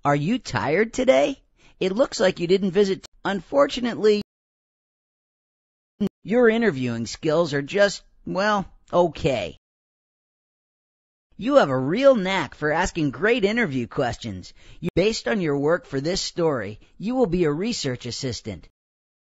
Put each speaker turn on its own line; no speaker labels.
Are you tired today? It looks like you didn't visit. Unfortunately, your interviewing skills are just, well, okay. You have a real knack for asking great interview questions. Based on your work for this story, you will be a research assistant.